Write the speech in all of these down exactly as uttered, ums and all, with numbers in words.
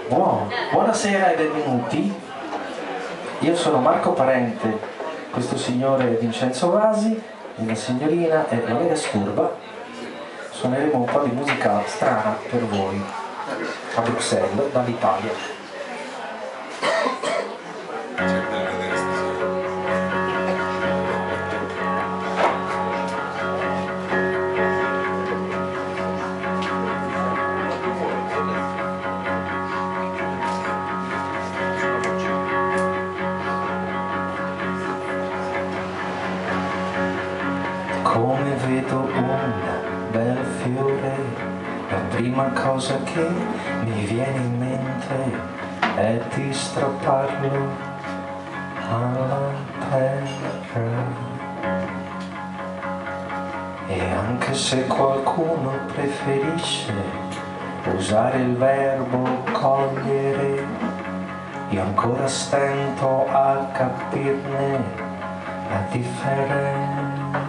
Buon, buonasera e benvenuti. Io sono Marco Parente, questo signore è Vincenzo Vasi e la signorina è Valeria Scurba. Suoneremo un po' di musica strana per voi a Bruxelles, dall'Italia. Come vedo un bel fiore, la prima cosa che mi viene in mente è di strapparlo alla terra. E anche se qualcuno preferisce usare il verbo cogliere, io ancora stento a capirne la differenza.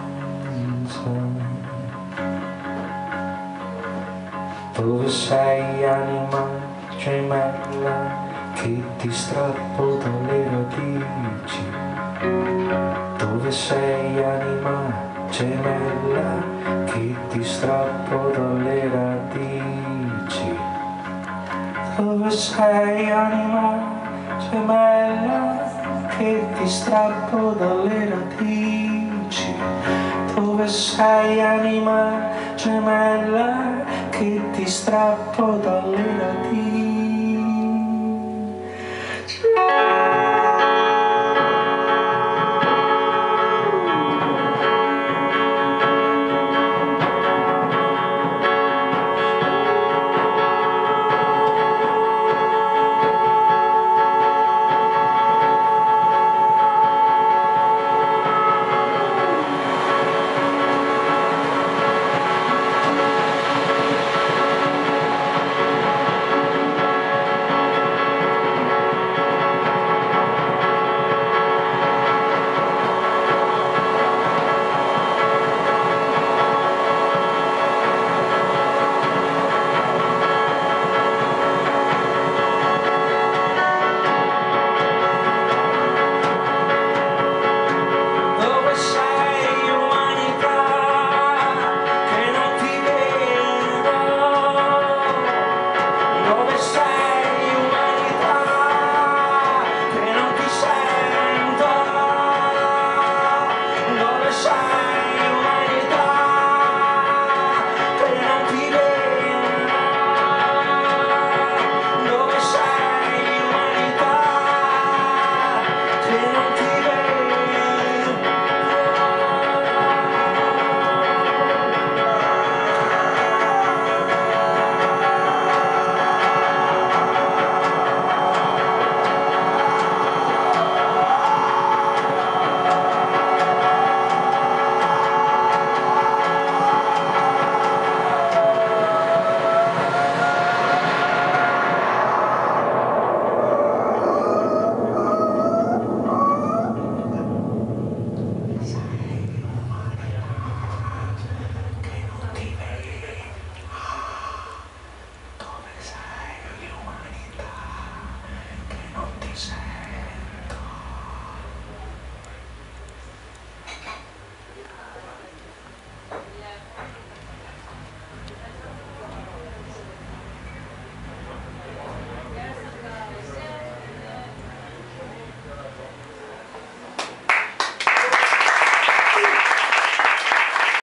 Dove sei, anima gemella, che ti strappo dalle radici? Dove sei, anima gemella, che ti strappo dalle radici? Dove sei, anima gemella, che ti strappo dalle radici? Dove sei, anima gemella, che ti strappo dalle radici?